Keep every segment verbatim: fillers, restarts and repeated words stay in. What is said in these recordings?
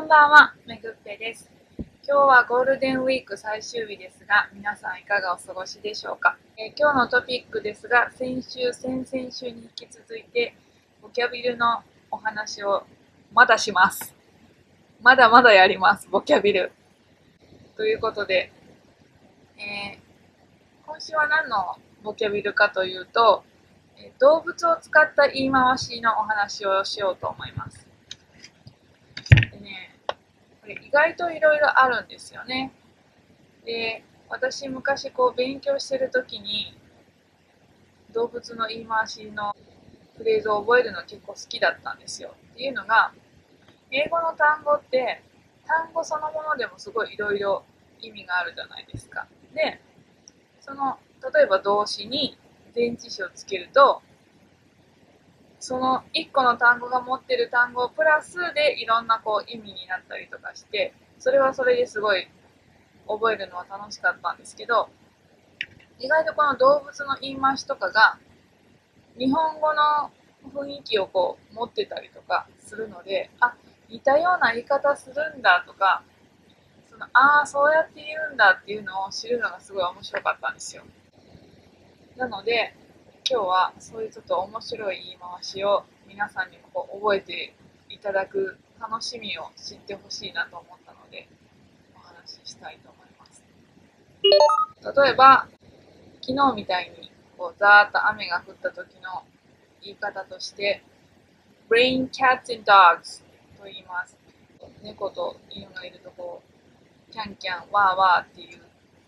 んばんは、めぐっぺです。今日はゴールデンウィーク最終日ですが、皆さんいかがお過ごしでしょうか。えー、今日のトピックですが、先週、先々週に引き続いて、ボキャビルのお話をまだします。まだまだやります、ボキャビル。ということで、えー、今週は何のボキャビルかというと、えー、動物を使った言い回しのお話をしようと思います。でね、これ意外といろいろあるんですよね。で、私昔こう勉強してるときに動物の言い回しのフレーズを覚えるの結構好きだったんですよ。っていうのが、英語の単語って単語そのものでもすごいいろいろ意味があるじゃないですか。で、その例えば動詞に前置詞をつけると、そのいっこの単語が持ってる単語プラスでいろんなこう意味になったりとかして、それはそれですごい覚えるのは楽しかったんですけど、意外とこの動物の言い回しとかが日本語の雰囲気をこう持ってたりとかするので、あ、似たような言い方するんだとか、そのああそうやって言うんだっていうのを知るのがすごい面白かったんですよ。なので今日はそういうちょっと面白い言い回しを皆さんにもこう覚えていただく楽しみを知ってほしいなと思ったのでお話ししたいと思います。例えば昨日みたいにこうザーッと雨が降った時の言い方として Rain cats and dogs と言います。猫と犬がいるとこうキャンキャンワーワーっていう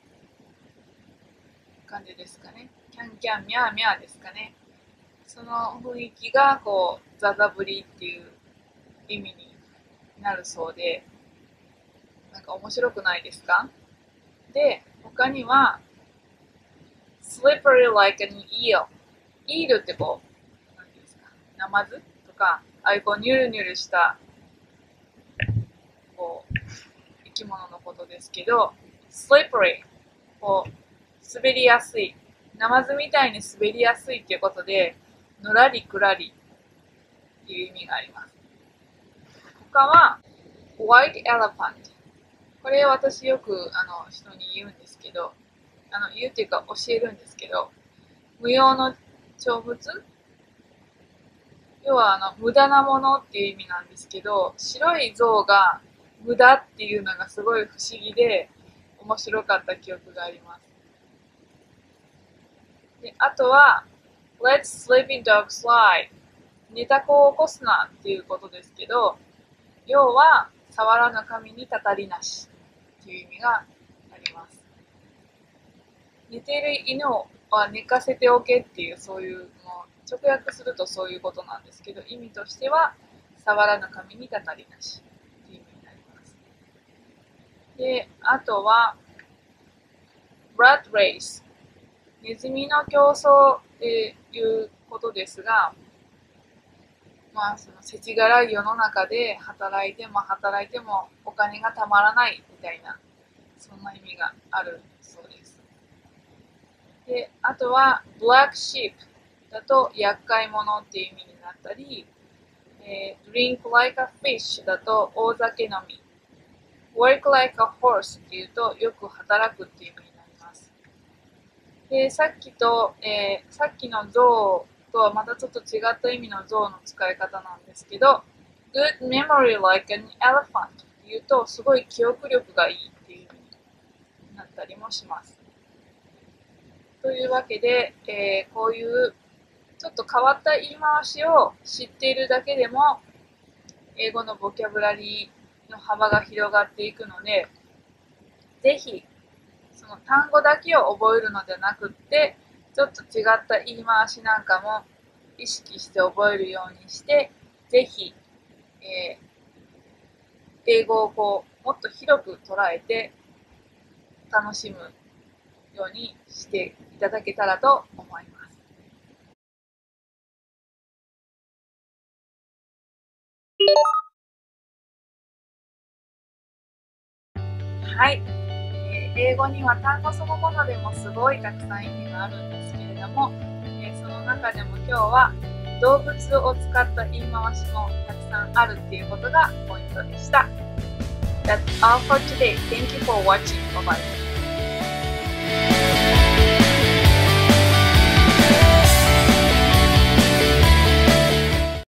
感じですかね。キャンキャンミャーミャーですかね。その雰囲気がこうザザ降りっていう意味になるそうで、なんか面白くないですか？で、他には slippery like an eel。イールってこう、何ですか、ナマズとか、ああいうこうニュルニュルしたこう生き物のことですけど、slippery、こう滑りやすい、ナマズみたいに滑りやすいっていうことで、のらりくらりっていう意味があります。他は white elephant。これ私よくあの人に言うんですけど、あの言うっていうか教えるんですけど、無用の長物、要はあの無駄なものっていう意味なんですけど、白い像が無駄っていうのがすごい不思議で面白かった記憶があります。で、あとは Let sleeping dogs lie。寝た子を起こすなっていうことですけど、要は触らぬ神にたたりなしっていう意味があります。寝ている犬は寝かせておけっていう、そういう、もう直訳するとそういうことなんですけど、意味としては触らぬ神にたたりなしっていう意味になります。で、あとは rat race、 ネズミの競争っていうことですが、まあ、その世知辛い世の中で働いても働いてもお金がたまらないみたいな、そんな意味があるそうです。で、あとは black sheep だと厄介者っていう意味になったり、えー、drink like a fish だと大酒飲み、work like a horse っていうとよく働くっていう意味になります。で、さっきと、えー、さっきの象とはまたちょっと違った意味の象の使い方なんですけど、good memory like an elephant っていうとすごい記憶力がいいっていう意味になったりもします。というわけで、えー、こういうちょっと変わった言い回しを知っているだけでも英語のボキャブラリーの幅が広がっていくので、ぜひその単語だけを覚えるのではなくって、ちょっと違った言い回しなんかも意識して覚えるようにして、ぜひ、えー、英語をこうもっと広く捉えて楽しむようにしていただけたらと思います。はい、えー、英語には単語そのものでもすごいたくさん意味があるんですけれども、えー、その中でも今日は動物を使った言い回しもたくさんあるっていうことがポイントでした。That's all for today. Thank you for watching. Bye bye.